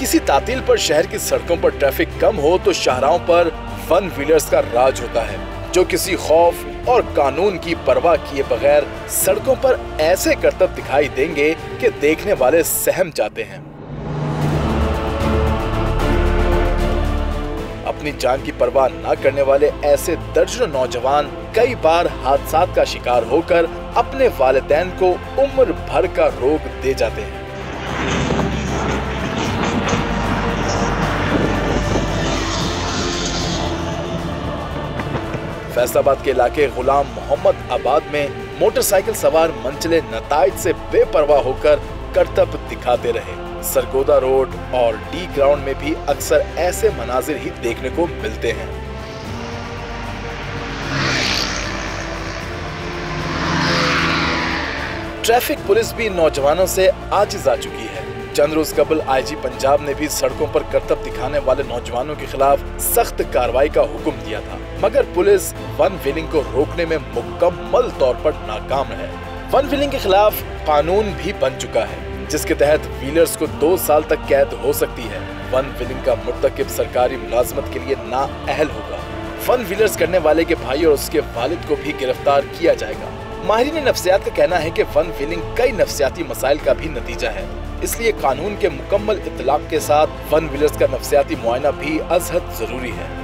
किसी तातील पर शहर की सड़कों पर ट्रैफिक कम हो तो शाहराहों पर वन व्हीलर्स का राज होता है, जो किसी खौफ और कानून की परवाह किए बगैर सड़कों पर ऐसे करतब दिखाई देंगे कि देखने वाले सहम जाते हैं। अपनी जान की परवाह न करने वाले ऐसे दर्जनों नौजवान कई बार हादसात का शिकार होकर अपने वालिदैन को उम्र भर का रोग दे जाते हैं। फैसलाबाद के इलाके गुलाम मोहम्मद आबाद में मोटरसाइकिल सवार मंजिले नताइज से बेपरवाह होकर करतब दिखाते रहे। सरगोदा रोड और डी ग्राउंड में भी अक्सर ऐसे मनाजिर ही देखने को मिलते हैं। ट्रैफिक पुलिस भी नौजवानों से आजिज आ चुकी है। चंद रोज कबल आईजी पंजाब ने भी सड़कों पर करतब दिखाने वाले नौजवानों के खिलाफ सख्त कार्रवाई का हुक्म दिया था, मगर पुलिस वन व्हीलिंग को रोकने में मुकम्मल तौर पर नाकाम है। वन व्हीलिंग के खिलाफ कानून भी बन चुका है, जिसके तहत व्हीलर्स को 2 साल तक कैद हो सकती है। वन व्हीलिंग का मुर्तकिब सरकारी मुलाजमत के लिए नाअहल होगा। वन व्हीलर्स करने वाले के भाई और उसके वालिद को भी गिरफ्तार किया जाएगा। माहिरीन नफ्सियात का कहना है कि वन व्हीलिंग कई नफ्सियाती मसाइल का भी नतीजा है, इसलिए कानून के मुकम्मल इत्तलाक के साथ वन व्हीलर्स का नफ्सियाती मुआयना भी अज़हद जरूरी है।